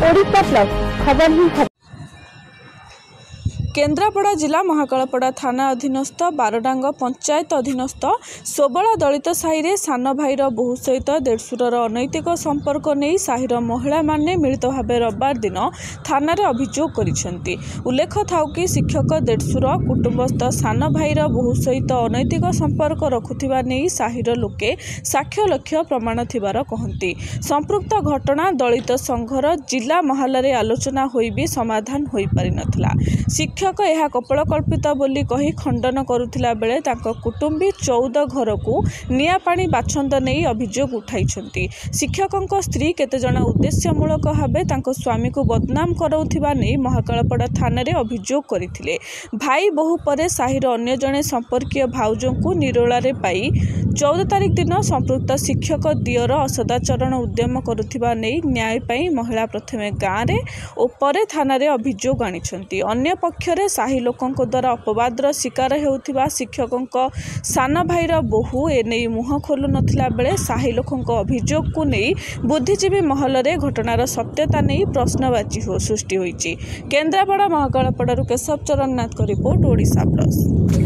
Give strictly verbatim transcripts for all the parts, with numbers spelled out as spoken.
Odisha plus खबर ही खबर। केन्द्रापड़ा जिला महाकालपड़ा थाना अधीनस्थ बारडांग पंचायत अधीनस्थ सोबला दलित साहिरे सान भाईर बोहू सहित देढ़शुर अनैतिक संपर्क नहीं साहिर महिला माने मिलित भाव रविवार दिन थाना अभियोग करिसेंती। उल्लेख थाउ कि शिक्षक देढ़शुर कुटुंबस्थ सान भाईर बोहू सहित अनैतिक संपर्क रखुथिबा नहीं साहिर लोके साक्ष्य लक्ष्य प्रमाण थिबार कहंती। संपृक्त घटना दलित संघर जिला महालरे आलोचना होई भी समाधान होई पारि नथिला। शिक्षक यह कपोलकल्पित बोली कही खंडन करुथिला बेले तांको कुटुंबी चौदह घर को निया पानी बाछंद नहीं अभियोग उठाइछंती। शिक्षकक स्त्री केतेजण उद्देश्यमूलक भावे तांको स्वामी को बदनाम कराउथिबा नहीं महाकालपड़ा थाना रे अभियोग करथिले। भाई बहु परे साहिर अन्य जणे संपर्कीय भाउजों निरोला रे पाई चौदह तारिख दिन संपृक्त शिक्षक दियर असदाचरण उद्यम करुथिबा नहीं न्याय पाई महिला प्रथमे गाँव रे और परे थाना रे अभियोग आनिछंती। अन्य पक्ष साही लोकों द्वारा अपवादर शिकार होउथिबा शिक्षकों सान भाईर बोहू एने मुह खोलु नथिला बेले साही लोकों अभियोग को नहीं बुद्धिजीवी महल रे घटनार सत्यता नहीं प्रश्नवाची हो सृष्टि होईची। केन्द्रापड़ा महाकालपड़ारू केशव चरण नाथ को रिपोर्ट ओडिशा प्लस।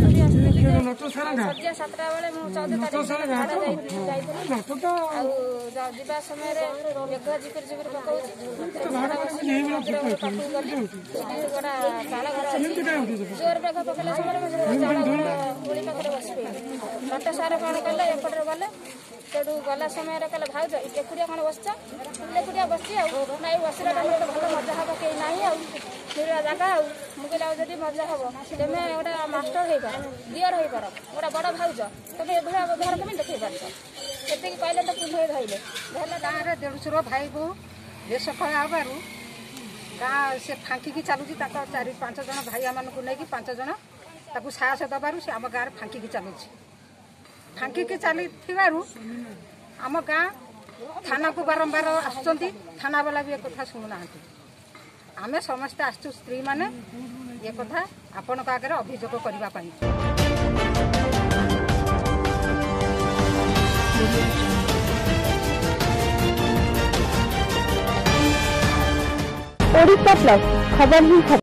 जोर बेग पकड़ा गुड़ी पाखे बसपे नट सार कौन कले एपटे गले सेठू गला समय कहले भाउज एकुड़िया कौन बसच एकुड़िया बसची नाई बसला भल मजा हम कहीं ना निरा जगह मुझे जब मजा हम तुम गोटे मास्टर हो पार दियर हो पार गोटे बड़ भाउज तुम एभा व्यवहार कमी देखे पार एति कहले तो पुलिस धरले धरले गाँव में देढ़शुर भाई बो देश खराबारू गाँ से फांकी चलुची चारि पांच जन भाई मानू नहीं पांच जन साहस दबार से आम गाँव फांकी चलुची फांकी चली आम गाँ थाना को बारंबार आसुँच थाना वाला भी एक कथा शुणुना आम समस्ते आसु स्त्री माने ये कथा आपण आगे अभियोग करने। ओडिशा प्लस खबर ही खबर।